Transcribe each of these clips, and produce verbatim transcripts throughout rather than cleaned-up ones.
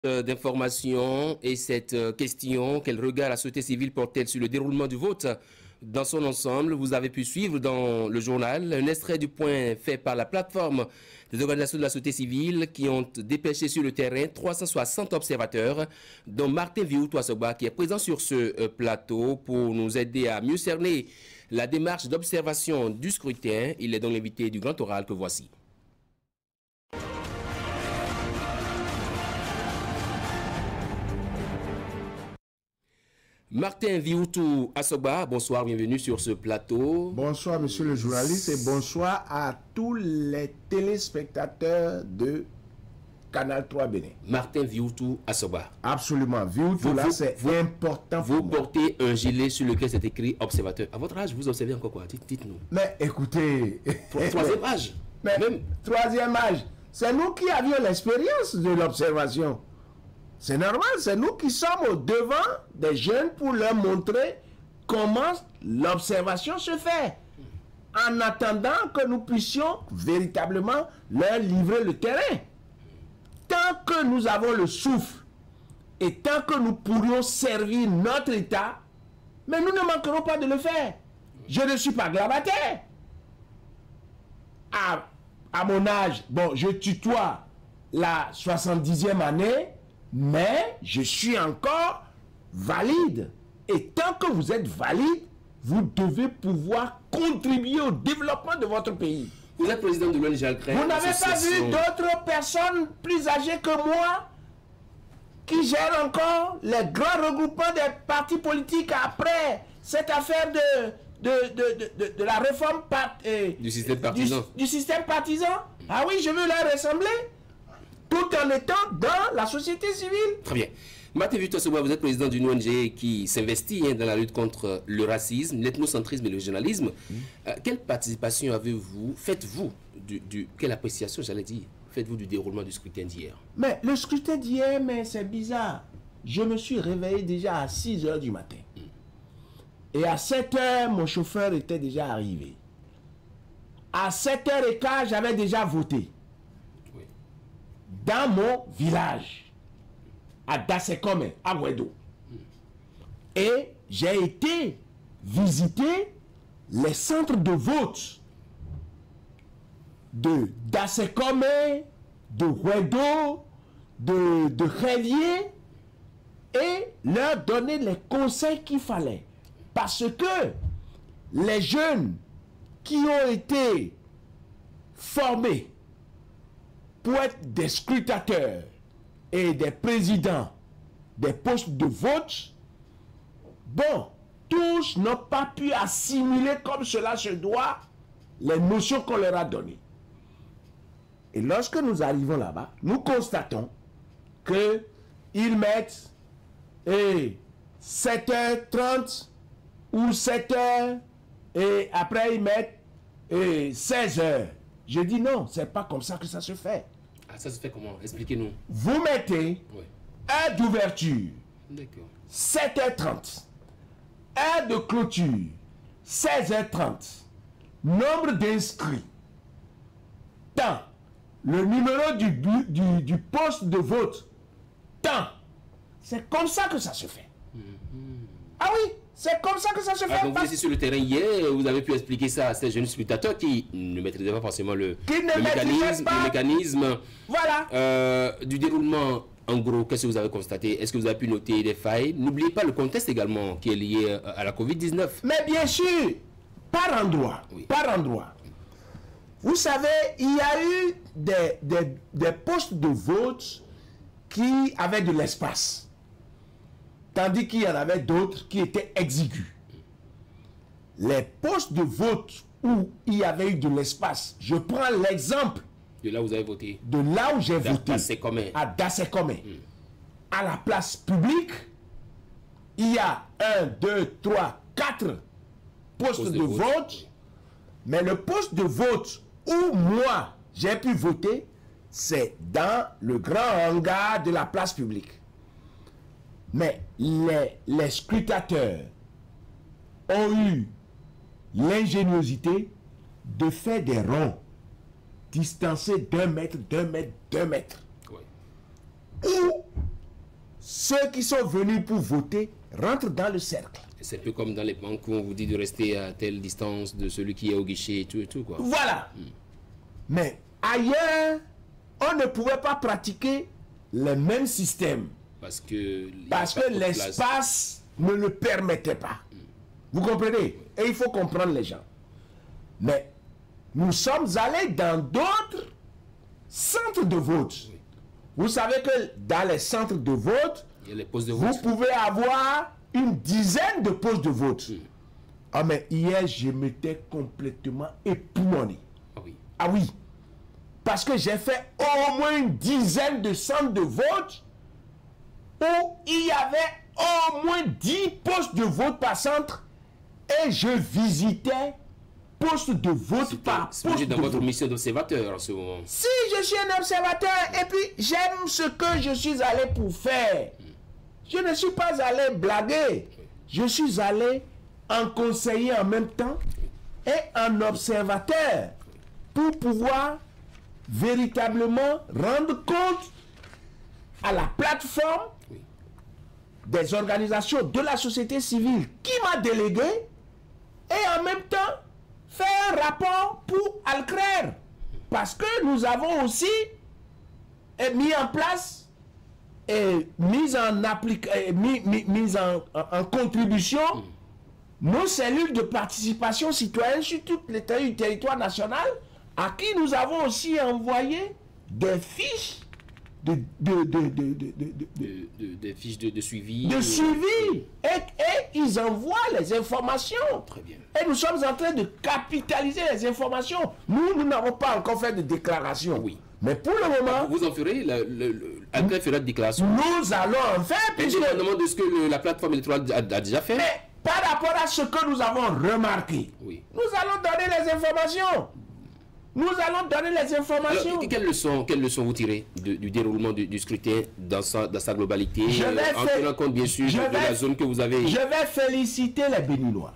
D'information et cette question, quel regard la société civile porte-t-elle sur le déroulement du vote dans son ensemble? Vous avez pu suivre dans le journal un extrait du point fait par la plateforme des organisations de la société civile qui ont dépêché sur le terrain trois cent soixante observateurs, dont Martin Vioutou-Asogba qui est présent sur ce plateau pour nous aider à mieux cerner la démarche d'observation du scrutin. Il est donc l'invité du Grand Oral que voici. Martin Vioutou-Asogba, bonsoir, bienvenue sur ce plateau. Bonsoir, monsieur le journaliste, et bonsoir à tous les téléspectateurs de Canal trois Bénin. Martin Vioutou-Asogba. Absolument, Vioutou, là, c'est important pour Vous moi. Portez un gilet sur lequel c'est écrit observateur. À votre âge, vous observez encore quoi? Dites-nous. Mais écoutez... Troisième âge. Mais, Même... Troisième âge. C'est nous qui avions l'expérience de l'observation. C'est normal, c'est nous qui sommes au devant des jeunes pour leur montrer comment l'observation se fait. En attendant que nous puissions véritablement leur livrer le terrain. Tant que nous avons le souffle et tant que nous pourrions servir notre État, mais nous ne manquerons pas de le faire. Je ne suis pas grabataire. À, à mon âge, bon, je tutoie la soixante-dixième année, mais je suis encore valide. Et tant que vous êtes valide, vous devez pouvoir contribuer au développement de votre pays. Vous êtes président de l'O N G Alcré. Vous n'avez pas vu d'autres personnes plus âgées que moi qui gèrent encore les grands regroupements des partis politiques après cette affaire de, de, de, de, de, de la réforme part, euh, du système partisan. Du, du système partisan. Ah oui, je veux leur ressembler. Tout en étant dans la société civile. Très bien. Martin Vioutou-Asogba, vous êtes président d'une O N G qui s'investit hein, dans la lutte contre le racisme, l'ethnocentrisme et le régionalisme. Mmh. Euh, quelle participation avez-vous, faites-vous, du, du, quelle appréciation, j'allais dire, faites-vous du déroulement du scrutin d'hier? Mais le scrutin d'hier, mais c'est bizarre. Je me suis réveillé déjà à six heures du matin. Mmh. Et à sept heures, mon chauffeur était déjà arrivé. À sept heures quinze, j'avais déjà voté. Dans mon village, à Dassekome, à Wedo. Et j'ai été visiter les centres de vote de Dassekome, de Wedo, de, de Rélier, et leur donner les conseils qu'il fallait. Parce que les jeunes qui ont été formés pour être des scrutateurs et des présidents des postes de vote, bon, tous n'ont pas pu assimiler comme cela se doit les notions qu'on leur a données. Et lorsque nous arrivons là-bas, nous constatons qu'ils mettent et sept heures trente ou sept heures et après ils mettent et seize heures. Je dis non, c'est pas comme ça que ça se fait. Ah, ça se fait comment? Expliquez-nous. Vous mettez oui. heure d'ouverture, sept heures trente. Heure de clôture, seize heures trente. Nombre d'inscrits. Temps. Le numéro du, du, du poste de vote. Temps. C'est comme ça que ça se fait. Mm-hmm. Ah oui, c'est comme ça que ça se fait. Ah, donc vous étiez sur le terrain hier, vous avez pu expliquer ça à ces jeunes scrutateurs qui ne maîtrisaient pas forcément le, le mécanisme, pas. le mécanisme voilà. euh, du déroulement. En gros, qu'est-ce que vous avez constaté? Est-ce que vous avez pu noter des failles? N'oubliez pas le contexte également qui est lié à la Covid dix-neuf. Mais bien sûr, par endroit, oui. par endroit. Vous savez, il y a eu des, des, des postes de vote qui avaient de l'espace. Tandis qu'il y en avait d'autres qui étaient exigus. Les postes de vote où il y avait eu de l'espace, je prends l'exemple de là où vous avez voté. De là où j'ai voté. À Dassekome. Hmm. À la place publique, il y a un, deux, trois, quatre postes poste de, de vote. vote. Mais le poste de vote où moi j'ai pu voter, c'est dans le grand hangar de la place publique. Mais les, les scrutateurs ont eu l'ingéniosité de faire des ronds distancés d'un mètre, deux mètres, deux mètres. Oui. Où ceux qui sont venus pour voter rentrent dans le cercle. C'est un peu comme dans les banques où on vous dit de rester à telle distance de celui qui est au guichet et tout et tout, quoi. Voilà. Mm. Mais ailleurs, on ne pouvait pas pratiquer le même système. Parce que, Parce que l'espace ne le permettait pas. Mm. Vous comprenez? Et il faut comprendre les gens. Mais nous sommes allés dans d'autres centres de vote. Oui. Vous savez que dans les centres de vote, il y a les postes de vous vote. pouvez avoir une dizaine de postes de vote. Mm. Ah mais hier, je m'étais complètement époumoné. Ah oui. Ah oui. Parce que j'ai fait au moins une dizaine de centres de vote où il y avait au moins dix postes de vote par centre et je visitais poste de vote par poste de vote. Dans votre vote. mission d'observateur en ce moment. Si je suis un observateur et puis j'aime ce que je suis allé pour faire. Je ne suis pas allé blaguer. Je suis allé en conseiller en même temps et en observateur pour pouvoir véritablement rendre compte à la plateforme des organisations de la société civile qui m'a délégué et en même temps faire un rapport pour Alcrer. Parce que nous avons aussi mis en place et mis en, applica mis, mis, mis en, en, en contribution mm. nos cellules de participation citoyenne sur tout le territoire national à qui nous avons aussi envoyé des fiches de, de, de, de, de, de, de, de, de, des fiches de, de suivi. De suivi. Et, et ils envoient les informations. Très bien. Et nous sommes en train de capitaliser les informations. Nous, nous n'avons pas encore fait de déclaration. Oui. Mais pour le moment... Vous en ferez, le, le, le, Alcrer fera de déclaration. Nous allons en faire. Indépendamment de ce que le, la plateforme électorale a, a déjà fait. Mais par rapport à ce que nous avons remarqué, oui. nous allons donner les informations. Nous allons donner les informations. Alors, quelles leçons, quelles leçons vous tirez de, du déroulement du, du scrutin dans sa, dans sa globalité, je vais euh, en tenant compte bien sûr de, vais, de la zone que vous avez... Je vais féliciter les Béninois.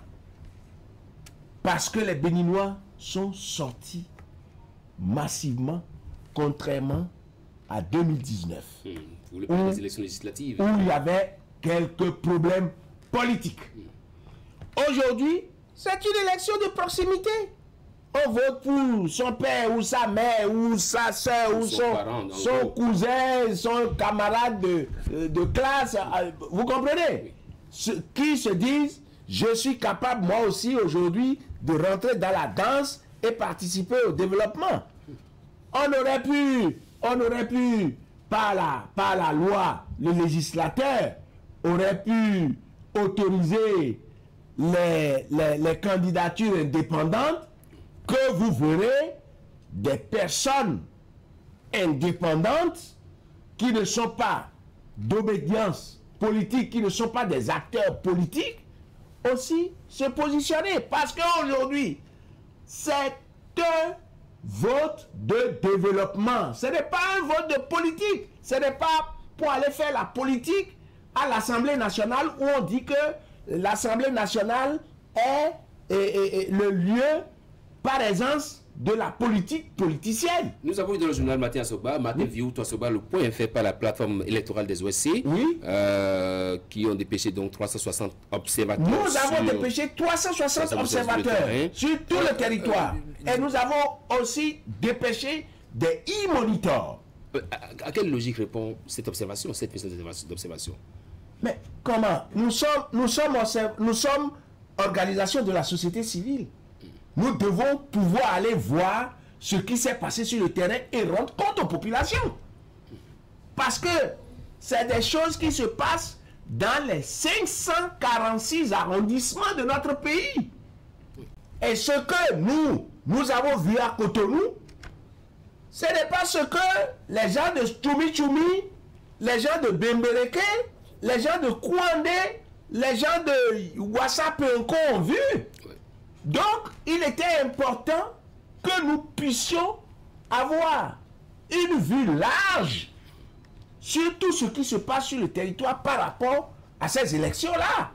Parce que les Béninois sont sortis massivement, contrairement à deux mille dix-neuf. Hum, vous voulez parler des élections législatives. Où il y avait quelques problèmes politiques. Hum. Aujourd'hui, c'est une élection de proximité. On vote pour son père ou sa mère ou sa soeur ou son, son, parent, son cousin, son camarade de, de classe. Vous comprenez? Oui. Ce, qui se disent, je suis capable moi aussi aujourd'hui de rentrer dans la danse et participer au développement. On aurait pu, on aurait pu, par la, par la loi, le législateur aurait pu autoriser les, les, les candidatures indépendantes, que vous verrez des personnes indépendantes qui ne sont pas d'obédience politique, qui ne sont pas des acteurs politiques, aussi se positionner. Parce qu'aujourd'hui, c'est un vote de développement. Ce n'est pas un vote de politique. Ce n'est pas pour aller faire la politique à l'Assemblée nationale où on dit que l'Assemblée nationale est, est, est, est le lieu par essence de la politique politicienne. Nous avons eu dans le journal Matin Asoba, Matin oui. Vieux Asoba, le point fait par la plateforme électorale des O S C, oui. euh, qui ont dépêché donc trois cent soixante observateurs. Nous avons dépêché trois cent soixante observateurs sur tout le territoire. Et nous avons aussi dépêché des e-monitors. À, à quelle logique répond cette observation, cette mission d'observation? Mais comment? Nous sommes, nous sommes, nous sommes organisation de la société civile. Nous devons pouvoir aller voir ce qui s'est passé sur le terrain et rendre compte aux populations. Parce que c'est des choses qui se passent dans les cinq cent quarante-six arrondissements de notre pays. Et ce que nous, nous avons vu à Cotonou, ce n'est pas ce que les gens de Tchoumi Tchoumi, les gens de Bembereke, les gens de Kouandé, les gens de Ouassapenko ont vu. Donc, il était important que nous puissions avoir une vue large sur tout ce qui se passe sur le territoire par rapport à ces élections-là.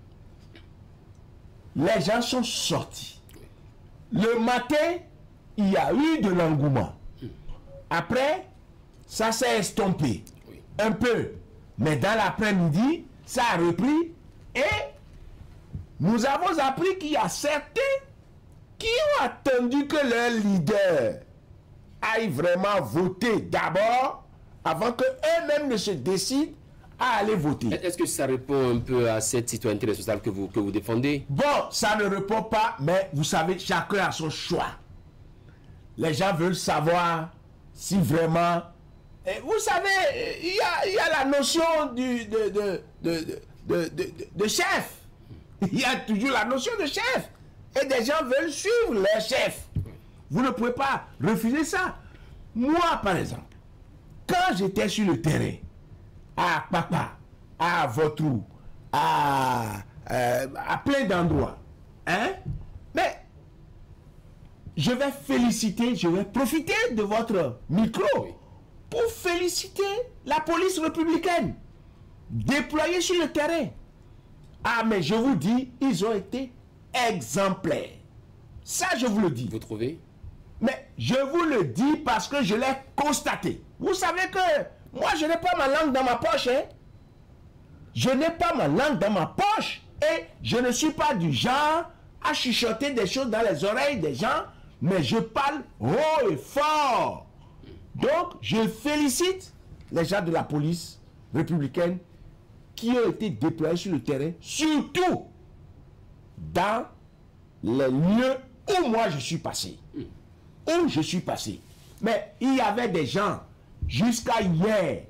Les gens sont sortis. Le matin, il y a eu de l'engouement. Après, ça s'est estompé un peu. Mais dans l'après-midi, ça a repris et nous avons appris qu'il y a certains qui ont attendu que leur leader aille vraiment voter d'abord avant que eux-mêmes ne se décident à aller voter. Est-ce que ça répond un peu à cette citoyenneté responsable que vous, que vous défendez? Bon, ça ne répond pas, mais vous savez, chacun a son choix. Les gens veulent savoir si vraiment... Et vous savez, il y a, il y a la notion du, de, de, de, de, de, de, de chef. Il y a toujours la notion de chef. Et des gens veulent suivre leur chef. Vous ne pouvez pas refuser ça. Moi, par exemple, quand j'étais sur le terrain, à Papa, à Votrou, à, euh, à plein d'endroits, hein, mais je vais féliciter, je vais profiter de votre micro pour féliciter la police républicaine déployée sur le terrain. Ah, mais je vous dis, ils ont été exemplaires. Ça, je vous le dis. Vous trouvez? Mais je vous le dis parce que je l'ai constaté. Vous savez que moi, je n'ai pas ma langue dans ma poche. Hein? Je n'ai pas ma langue dans ma poche. Et je ne suis pas du genre à chuchoter des choses dans les oreilles des gens. Mais je parle haut et fort. Donc, je félicite les gens de la police républicaine qui ont été déployés sur le terrain, surtout dans les lieux où moi je suis passé. Où je suis passé. Mais il y avait des gens, jusqu'à hier,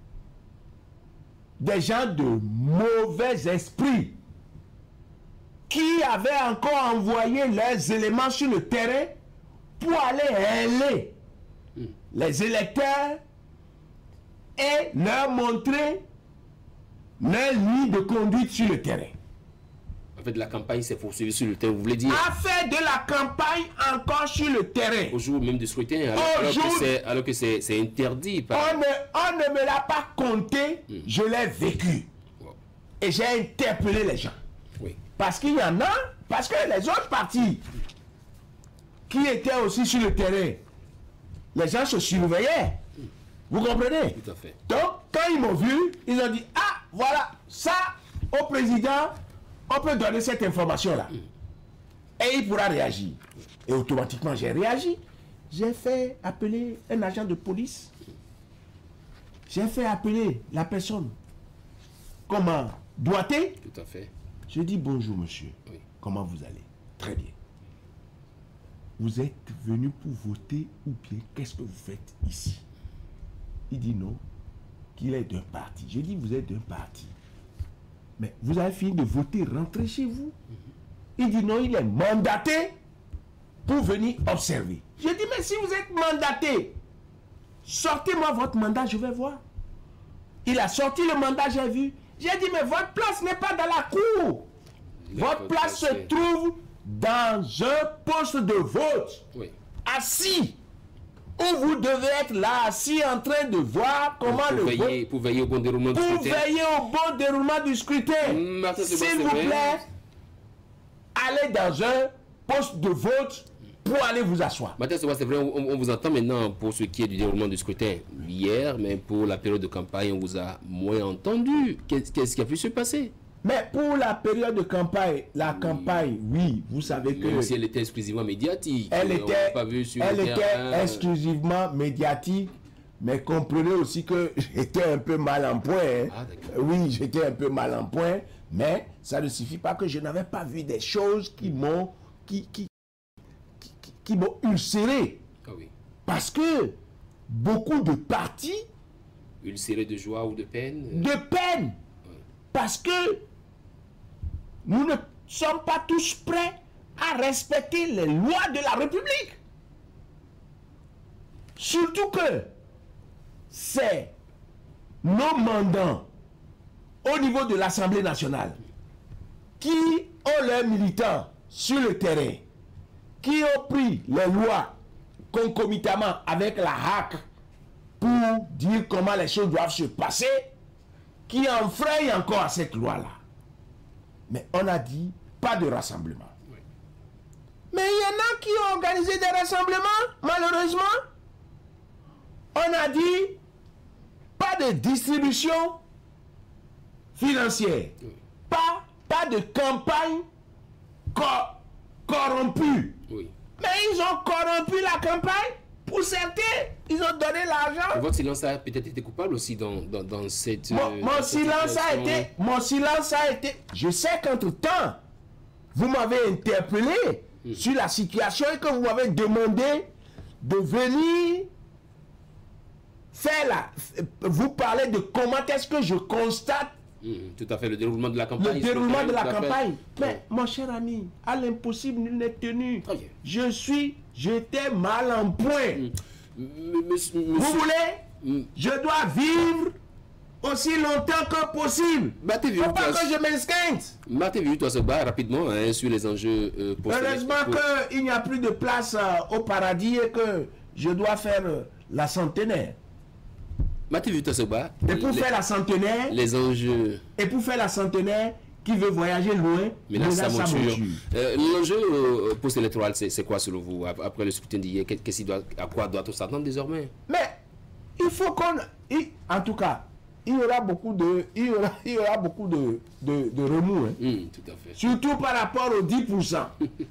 des gens de mauvais esprit qui avaient encore envoyé leurs éléments sur le terrain pour aller ailer les électeurs et leur montrer leur ligne de conduite sur le terrain. En fait, la campagne s'est poursuivie sur le terrain, vous voulez dire? A fait de la campagne encore sur le terrain. Au jour même du scrutin, alors, alors jour... que c'est, alors que c'est, c'est interdit. Par... On, ne, on ne me l'a pas compté, mm. je l'ai vécu. Wow. Et j'ai interpellé les gens. Oui. Parce qu'il y en a, parce que les autres partis qui étaient aussi sur le terrain, les gens se surveillaient. Vous comprenez? Tout à fait. Donc, quand ils m'ont vu, ils ont dit, ah, voilà, ça, au président, on peut donner cette information-là. Mm. Et il pourra réagir. Et automatiquement, j'ai réagi. J'ai fait appeler un agent de police. J'ai fait appeler la personne. Comment? Doigté? Tout à fait. Je dis, bonjour, monsieur. Oui. Comment vous allez? Très bien. Vous êtes venu pour voter ou bien qu'est-ce que vous faites ici? Il dit non, qu'il est d'un parti. Je dis, vous êtes d'un parti. Mais vous avez fini de voter, rentrez chez vous. Mm-hmm. Il dit non, il est mandaté pour venir observer. Je dis, mais si vous êtes mandaté, sortez-moi votre mandat, je vais voir. Il a sorti le mandat, j'ai vu. J'ai dit, mais votre place n'est pas dans la cour. Votre place se trouve dans un poste de vote. Oui. Assis. Où vous devez être là, assis en train de voir comment pour le veiller, vote... Pour veiller au bon déroulement du scrutin. Pour veiller au bon déroulement du scrutin. Mmh, S'il vous plaît, allez dans un poste de vote pour aller vous asseoir. Mathieu, c'est vrai, on, on vous entend maintenant pour ce qui est du déroulement du scrutin hier, mais pour la période de campagne, on vous a moins entendu. Qu'est-ce, qu'est-ce qui a pu se passer? Mais pour la période de campagne, la oui. campagne, oui, vous savez que... Même si elle était exclusivement médiatique. Elle était, pas vu sur elle le était terrain. exclusivement médiatique, mais comprenez aussi que j'étais un peu mal en point. Hein. Ah, oui, j'étais un peu mal en point, mais ça ne suffit pas que je n'avais pas vu des choses qui m'ont qui, qui, qui, qui, qui m'ont ulcéré. Ah, oui. Parce que beaucoup de partis... Ulcéré de joie ou de peine? De peine. Oui. Parce que nous ne sommes pas tous prêts à respecter les lois de la République. Surtout que c'est nos mandants au niveau de l'Assemblée nationale qui ont leurs militants sur le terrain, qui ont pris les lois concomitamment avec la H A C pour dire comment les choses doivent se passer, qui enfreignent encore à cette loi-là. Mais on a dit pas de rassemblement. Oui. Mais il y en a qui ont organisé des rassemblements, malheureusement. On a dit pas de distribution financière. Oui. Pas, pas de campagne cor corrompue. Oui. Mais ils ont corrompu la campagne. Pour certains, ils ont donné l'argent. Votre silence a peut-être été coupable aussi dans, dans, dans cette... Mon, euh, mon dans silence cette a été... Mon silence a été... Je sais qu'entre-temps, vous m'avez interpellé mmh. sur la situation et que vous m'avez demandé de venir faire la... Vous parlez de comment est-ce que je constate mmh, tout à fait, le déroulement de la campagne. Le déroulement de la campagne. Mais, ouais. mon cher ami, à l'impossible, nul n'est tenu. Okay. Je suis... J'étais mal en point. Mmh. Monsieur, vous voulez mmh. Je dois vivre aussi longtemps que possible. Il ne faut pas que je m'esquinte. Martin toi se bat rapidement hein, sur les enjeux euh, heureusement pour... qu'il n'y a plus de place euh, au paradis et que je dois faire euh, la centenaire. Martin toi se bat. Et pour les, faire la centenaire, les enjeux. Et pour faire la centenaire, qui veut voyager loin, mais là, ça monture. Euh, L'enjeu euh, post-électoral, c'est quoi selon vous, après le scrutin d'hier? Qu'est-ce qu'il doit, à quoi doit-on s'attendre désormais? Mais il faut qu'on... En tout cas, il y aura beaucoup de, il y aura, il y aura beaucoup de, de, de remous. Hein. Mmh, tout à fait. Surtout par rapport aux dix pour cent.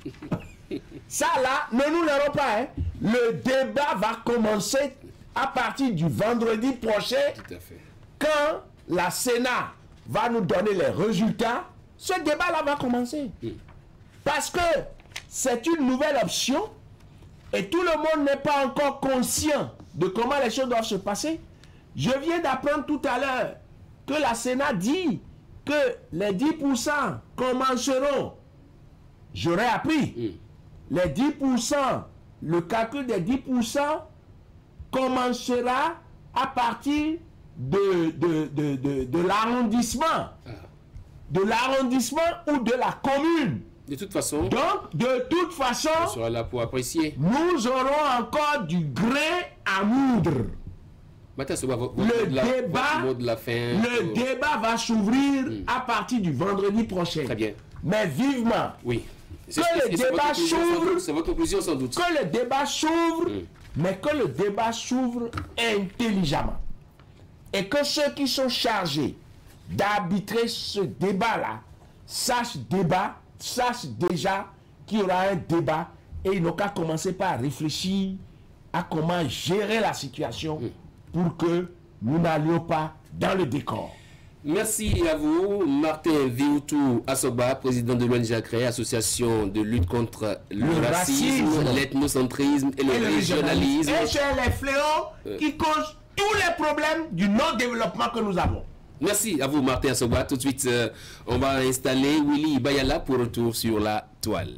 Ça là, ne nous l'aurons pas. Hein. Le débat va commencer à partir du vendredi prochain. Tout à fait. Quand la Sénat va nous donner les résultats, ce débat-là va commencer. Mmh. Parce que c'est une nouvelle option et tout le monde n'est pas encore conscient de comment les choses doivent se passer. Je viens d'apprendre tout à l'heure que la Sénat dit que les dix pour cent commenceront. J'aurais appris. Mmh. Les dix pour cent, le calcul des dix pour cent commencera à partir de, de, de, de, de l'arrondissement. Ah. De l'arrondissement ou de la commune. De toute façon. Donc, de toute façon, on sera là pour apprécier. Nous aurons encore du grain à moudre. Maintenant, votre, votre le de la, débat, votre mot de la fin, le euh... débat va s'ouvrir mmh. à partir du vendredi prochain. Très bien. Mais vivement. Oui. Que le débat s'ouvre. C'est votre conclusion sans doute. Que le débat s'ouvre, mmh. mais que le débat s'ouvre intelligemment. Et que ceux qui sont chargés d'arbitrer ce débat-là sachent débat, sachent déjà qu'il y aura un débat et ils n'ont qu'à commencer par réfléchir à comment gérer la situation mmh. pour que nous n'allions pas dans le décor. Merci à vous, Martin Viutu Asoba, président de l'O N G ACRE, association de lutte contre le, le racisme, racisme l'ethnocentrisme et, et le, le régionalisme. Et c'est les fléaux euh. qui causent tous les problèmes du non-développement que nous avons. Merci à vous, Martin Asoba. Tout de suite, euh, on va installer Willy Bayala pour retour sur la toile.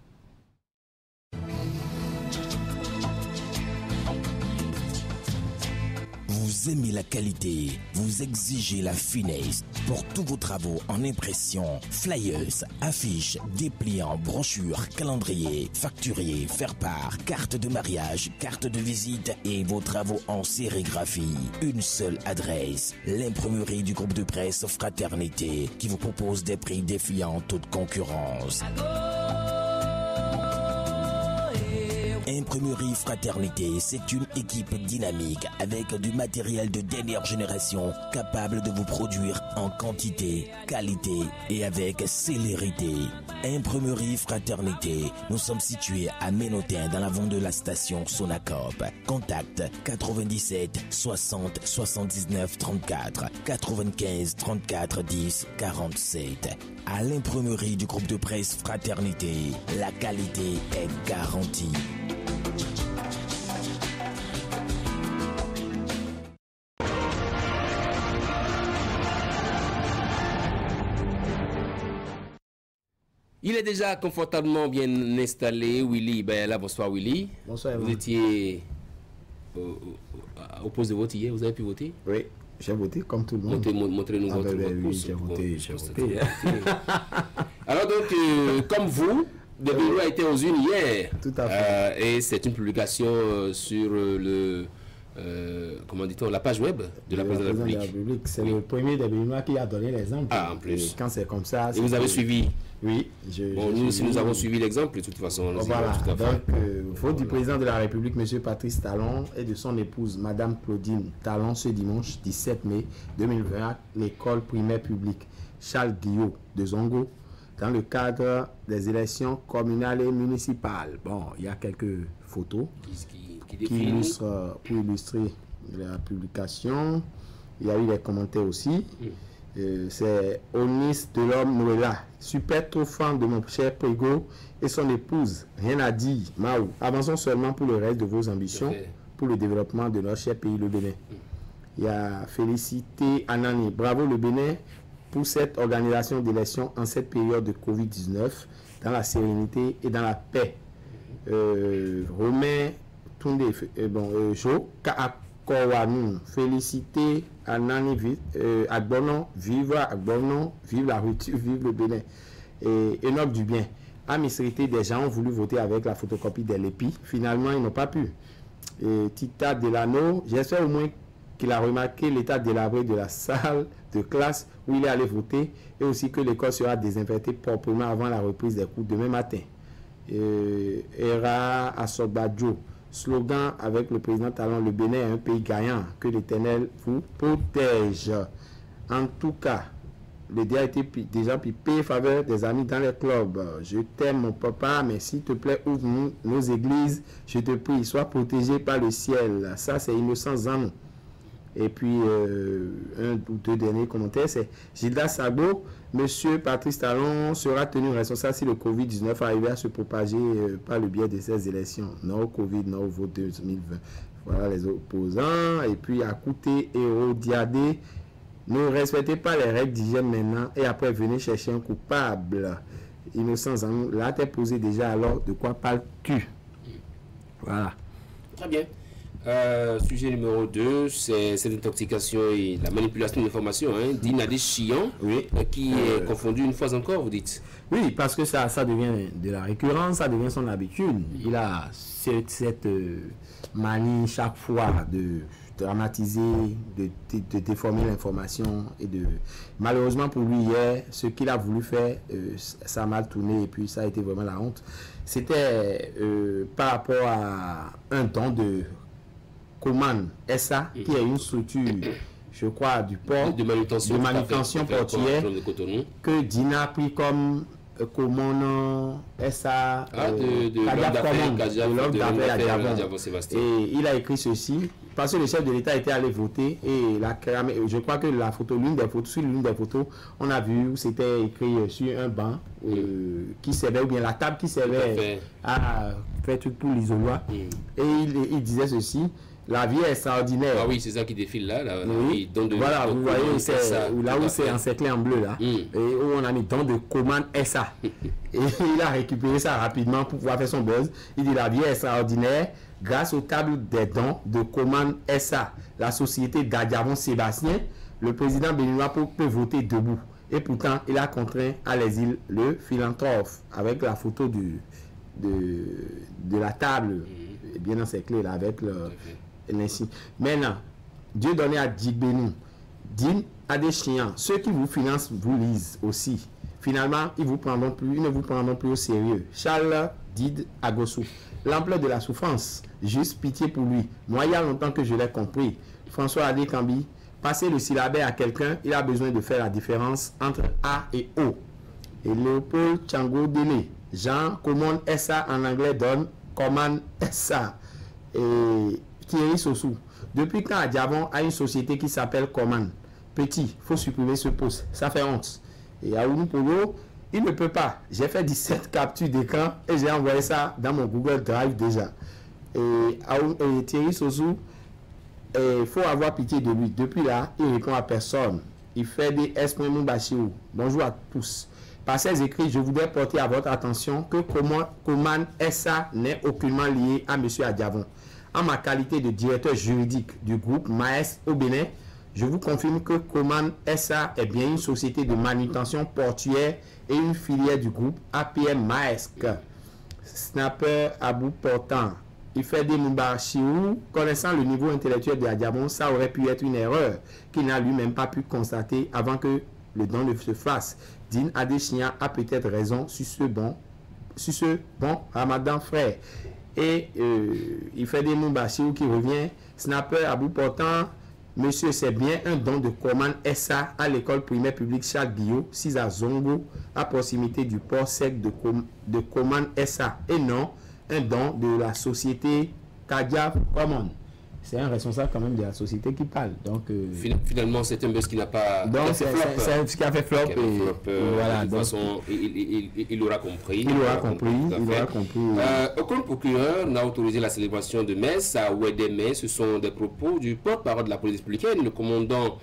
Vous aimez la qualité, vous exigez la finesse. Pour tous vos travaux en impression, flyers, affiches, dépliants, brochures, calendriers, facturiers, faire-part, carte de mariage, carte de visite et vos travaux en sérigraphie. Une seule adresse, l'imprimerie du groupe de presse Fraternité qui vous propose des prix défiant toute concurrence. Imprimerie Fraternité, c'est une équipe dynamique avec du matériel de dernière génération capable de vous produire en quantité, qualité et avec célérité. Imprimerie Fraternité, nous sommes situés à Ménotin dans l'avant de la station Sonacop. Contact quatre-vingt-dix-sept soixante soixante-dix-neuf trente-quatre quatre-vingt-quinze trente-quatre dix quarante-sept. À l'imprimerie du groupe de presse Fraternité, la qualité est garantie. Il est déjà confortablement bien installé, Willy. Ben là, bonsoir Willy. Bonsoir. Vous étiez au, au, au poste de vote hier, vous avez pu voter? Oui, j'ai voté comme tout le monde. Montrez-nous ah, votre ben, vote. Oui, j'ai voté, j'ai voté. Alors donc, euh, comme vous, le bureau a été aux unes hier. Tout à fait. Euh, et c'est une publication euh, sur euh, le euh, comment dit-on, la page web de la présidence de la République. République. C'est Oui. le premier des Béninois qui a donné l'exemple. Ah, en plus. Et quand c'est comme ça... Et vous avez suivi? Oui. Je, Bon, je nous, si suivi. nous avons suivi l'exemple, de toute façon, nous y Voilà, allons tout à fait. donc, euh, faute du président de la République, M. Patrice Talon, et de son épouse, Mme Claudine Talon, ce dimanche dix-sept mai deux mille vingt, à l'école primaire publique Charles Guillot de Zongo, dans le cadre des élections communales et municipales. Bon, il y a quelques photos Qui, qui, qui qui défilent. illustrent, euh, pour illustrer la publication. Il y a eu des commentaires aussi. Mm. Euh, c'est Onis de l'homme Noëlla, super trop fan de mon cher Prégo et son épouse. Rien à dire, Maou. Avançons seulement pour le reste de vos ambitions, Tout à fait. pour le développement de notre cher pays, le Bénin. Il y a Félicité Anani. Bravo le Bénin pour cette organisation d'élections en cette période de covid dix-neuf, dans la sérénité et dans la paix. Euh, Romain Toundé, euh, bon, euh, Jo, Kaakowanou, félicité Anani, vi- euh, Agbonon, vive Agbonon, vive la rupture, vive le Bénin. Et Enoch Dubien, à Misrité, des gens ont voulu voter avec la photocopie des Lépi. Finalement, ils n'ont pas pu. Et Tita Delano, j'espère au moins qu'il a remarqué l'état délabré de la salle de classe où il est allé voter et aussi que l'école sera désinfectée proprement avant la reprise des cours demain matin. Et Era Asobadjo, slogan avec le président Talon, le Bénin est un pays gagnant, que l'Éternel vous protège. En tout cas, le dé a été pi- déjà pipé, faveur des amis dans les clubs. Je t'aime mon papa, mais s'il te plaît, ouvre-nous nos églises, je te prie, sois protégé par le ciel. Ça, c'est Innocent Zanou. Et puis, euh, un ou deux derniers commentaires, c'est Gilda Sabo. Monsieur Patrice Talon sera tenu responsable si le covid dix-neuf arrivait à se propager euh, par le biais de ces élections. Non au Covid, non au vote deux mille vingt. Voilà les opposants. Et puis, à Kouté et au Diadé, ne respectez pas les règles d'hygiène maintenant et après venez chercher un coupable. Innocent Zanou, là, t'es posé déjà, alors de quoi parles-tu? Voilà. Très bien. Euh, sujet numéro deux, c'est cette intoxication et la manipulation de l'information hein, d'Inadé Chian, Oui. euh, qui est confondu une fois encore, vous dites. Oui, parce que ça, ça devient de la récurrence, ça devient son habitude. Il a cette, cette euh, manie chaque fois de dramatiser, de, de, de déformer l'information. Et de malheureusement pour lui hier, ce qu'il a voulu faire, euh, ça a mal tourné et puis ça a été vraiment la honte. C'était euh, par rapport à un don de Coman S A, qui est une structure, je crois, du port, De manutention, de tout à fait, manutention tout à fait, portuaire, port de Cotonou. que Dina a pris comme euh, Coman S A, Ah, de, de l'homme Kadiab d'affaires, Coman, Kadiab- de l'homme de l'homme d'affaires à d'affaires, Diabon. Diabon Sébastien. Et il a écrit ceci, parce que le chef de l'État était allé voter, et la, cramé- je crois que la photo, l'une des photos, sur l'une des photos, on a vu où c'était écrit euh, sur un banc euh, qui servait, ou bien la table qui Tout à servait fait. à faire tout pour l'isoloir. Mm. Et il, il disait ceci, la vie est extraordinaire. Ah oui, c'est ça qui défile là. là, là, Oui, don de- voilà, donc, vous voyez, comment c'est ça, là tout où à c'est fait. encerclé en bleu, là, Mm. et où on a mis don de commande S A. Et il a récupéré ça rapidement pour pouvoir faire son buzz. Il dit la vie est extraordinaire grâce aux tables des dons de commande S A. La société d'Adiabon Sébastien, le président béninois peut, peut voter debout. Et pourtant, il a contraint à l'exil le philanthrope avec la photo du, de, de la table, bien encerclée là, avec le. Ainsi. Maintenant, Dieu donné à Djibénou, dit à des chiens, ceux qui vous financent vous lisent aussi. Finalement, ils vous prendront plus, ils ne vous prendront plus au sérieux. Charles Did Agossou, l'ampleur de la souffrance, juste pitié pour lui. Moi, il y a longtemps que je l'ai compris. François Adé Kambi, passer le syllabaire à quelqu'un, il a besoin de faire la différence entre A et O. Et Léopold Tchango Délé, Jean Command S A en anglais donne Command S A. Et Thierry Sossou, depuis quand Diabon a une société qui s'appelle Command? Petit, faut supprimer ce poste, ça fait honte. Et Aoudou Polo, il ne peut pas. J'ai fait dix-sept captures d'écran et j'ai envoyé ça dans mon Google Drive déjà. Et, Aoudou, et Thierry Sossou, il faut avoir pitié de lui. Depuis là, il répond à personne. Il fait des esprits Moubachiou. Bonjour à tous. Par ces écrits, je voudrais porter à votre attention que Coman S A n'est aucunement lié à M. Adiavon. En ma qualité de directeur juridique du groupe Maes au Bénin, je vous confirme que Coman S A est bien une société de manutention portuaire et une filière du groupe A P M Maersk. Snapper à bout portant il fait des Moubachiou, connaissant le niveau intellectuel de Adiabon, ça aurait pu être une erreur qu'il n'a lui-même pas pu constater avant que le don ne se fasse. Dean Adesina a peut-être raison sur ce bon, sur ce bon Ramadan frère. Et euh, il fait des Moubachiou qui revient, Snapper à bout portant. Monsieur, c'est bien un don de commande S A à l'école primaire publique Charles Guillot, six à Zongo, à proximité du port sec de, com de commande S A, et non un don de la société Kadia Common. C'est un responsable quand même de la société qui parle. Donc, euh, finalement, c'est un buzz qui n'a pas. Donc, c'est ce qui a fait flop. Qui a fait flop et, euh, voilà, de toute donc, façon, il, il, il, il aura compris. Il aura compris. Il aura compris. Euh, aucun procureur n'a autorisé la célébration de messe à Ouédémé. Ce sont des propos du porte-parole de la police républicaine, le commandant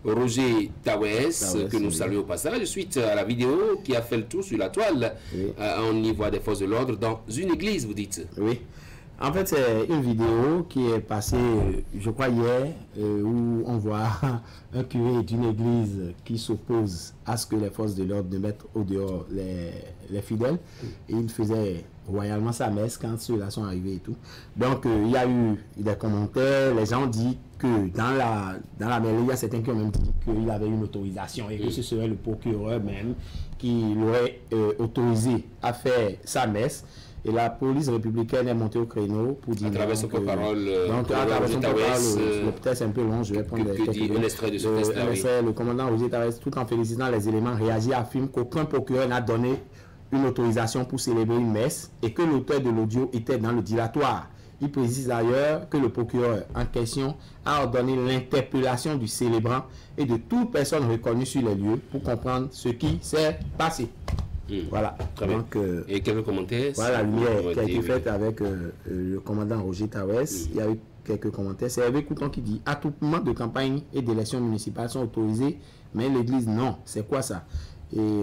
Roger Tawès, que nous saluons au passage, suite à la vidéo qui a fait le tour sur la toile. Oui. Euh, on y voit des forces de l'ordre dans une église, vous dites. Oui. En fait, c'est une vidéo qui est passée, je crois, hier, euh, où on voit un curé d'une église qui s'oppose à ce que les forces de l'ordre ne mettent au dehors les, les fidèles. Et il faisait royalement sa messe quand ceux-là sont arrivés et tout. Donc, euh, il y a eu des commentaires. Les gens ont dit que dans la, dans la mairie, il y a certains qui ont même dit qu'il avait une autorisation et que ce serait le procureur même qui l'aurait euh, autorisé à faire sa messe. Et la police républicaine est montée au créneau pour dire. À travers son porte-parole. Donc, à travers son porte-parole, peut-être c'est un peu long, je vais prendre que, que dit un extrait de ce texte-là. Oui. Le commandant Roger Tawès, tout en félicitant les éléments réagis, affirme qu'aucun procureur n'a donné une autorisation pour célébrer une messe et que l'auteur de l'audio était dans le dilatoire. Il précise d'ailleurs que le procureur en question a ordonné l'interpellation du célébrant et de toute personne reconnue sur les lieux pour comprendre ce qui s'est passé. Mmh. Voilà. Très bien. Donc, euh, et quelques commentaires. Voilà la lumière qui a été faite avec euh, le commandant Roger Tawès. Mmh. Il y a eu quelques commentaires. C'est Hervé Couton qui dit attroupement de campagne et d'élections municipales sont autorisés, mais l'église non. C'est quoi ça? Et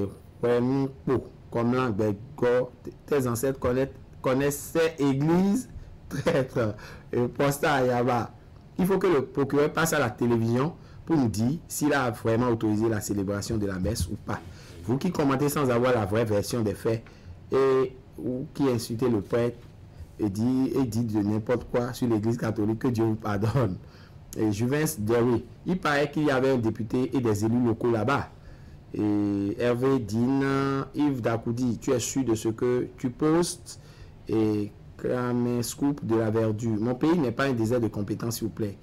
comme l'Angbego, tes ancêtres connaissent, connaissaient église traître et posta à Yaba. Il faut que le procureur passe à la télévision pour nous dire s'il a vraiment autorisé la célébration de la messe ou pas. Vous qui commentez sans avoir la vraie version des faits et ou qui insultez le prêtre et dit, et dit de n'importe quoi sur l'église catholique, que Dieu vous pardonne. Et Juvens Derry, il paraît qu'il y avait un député et des élus locaux là-bas. Et Hervé Dina, Yves Dakoudi, tu es sûr de ce que tu postes? Et Kramen Scoop de la Verdure. Mon pays n'est pas un désert de compétences, s'il vous plaît.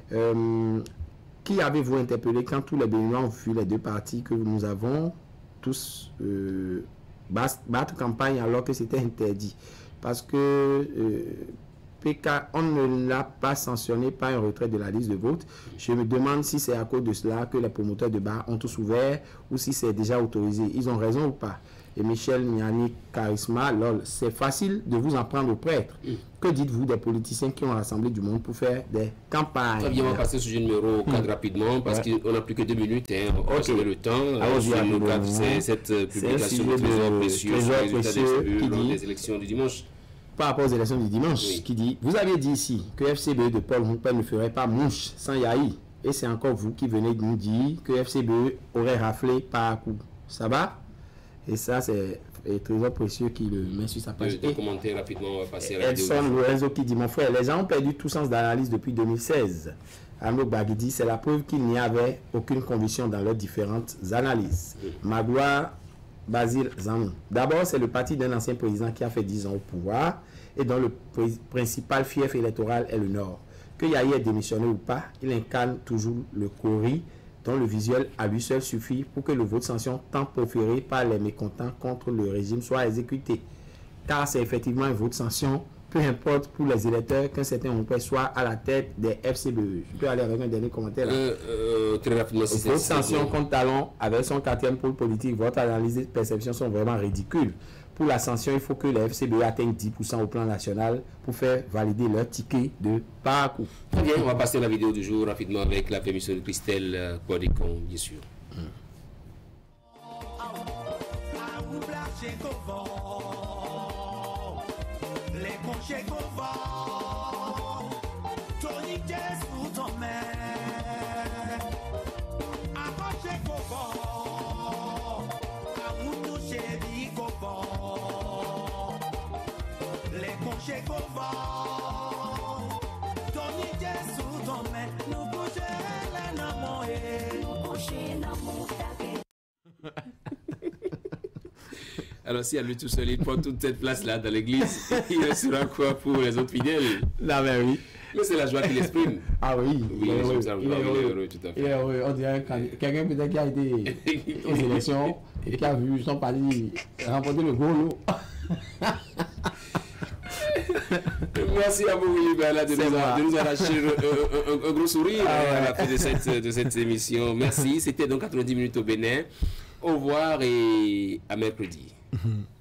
Euh, qui avez-vous interpellé quand tous les Béninois ont vu les deux partis que nous avons tous euh, battre campagne alors que c'était interdit? Parce que euh, P K, on ne l'a pas sanctionné par un retrait de la liste de vote. Je me demande si c'est à cause de cela que les promoteurs de bar ont tous ouvert ou si c'est déjà autorisé. Ils ont raison ou pas? Et Michel Niani Charisma, lol, c'est facile de vous en prendre aux prêtres. Mm. Que dites-vous des politiciens qui ont rassemblé du monde pour faire des campagnes? Très bien, on va passer au sujet numéro quatre mm. rapidement, parce ouais. qu'on n'a plus que deux minutes. Hein. On va okay. le temps. Ah, c'est cette publication de Trésor précieux sur les résultats des, dit, des élections du dimanche. Par rapport aux élections du dimanche, oui. qui dit, vous aviez dit ici que F C B E de Paul Moupin ne ferait pas mouche sans Yahi. Et c'est encore vous qui venez de nous dire que F C B E aurait raflé par coup. Ça va? Et ça, c'est Trésor précieux qui le met sur sa page. De, de commenter rapidement, on va passer à la vidéo. Elson Lorenzo qui dit, mon frère, les gens ont perdu tout sens d'analyse depuis deux mille seize. Arnaud Baguidi, c'est la preuve qu'il n'y avait aucune conviction dans leurs différentes analyses. Mmh. Magloire Basile Zanou. D'abord, c'est le parti d'un ancien président qui a fait dix ans au pouvoir et dont le principal fief électoral est le Nord. Que Yahi ait démissionné ou pas, il incarne toujours le Cori, dont le visuel à lui seul suffit pour que le vote sanction tant proféré par les mécontents contre le régime soit exécuté. Car c'est effectivement un vote sanction, peu importe pour les électeurs qu'un certain nombre soit à la tête des F C B E. Je peux aller avec un dernier commentaire là. Euh, euh, très rapidement, si vote sanction contre Talon avec son quatrième pôle politique, votre analyse et perception sont vraiment ridicules. Pour la sanction, il faut que les F C B E atteignent dix pour cent au plan national pour faire valider leur ticket de parcours. Très bien, on va passer à la vidéo du jour rapidement avec la permission de Christelle Quadicon, bien sûr. Hum. Chegou, Alors si à lui tout seul, il prend toute cette place-là dans l'église, il restera quoi pour les autres fidèles? Non, mais oui. Mais c'est la joie qu'il exprime. Ah oui, Oui, il, est heureux. il, Il, est heureux. il est heureux, tout à fait. Il est heureux. On dirait que quelqu'un peut-être qui a été aux élections et qui a vu son parti remporter le gros lot. Merci à vous, Willy Bala, de, de nous arracher un, un, un gros sourire ah ouais. à la fin de cette, de cette émission. Merci. C'était donc quatre-vingt-dix minutes au Bénin. Au revoir et à mercredi.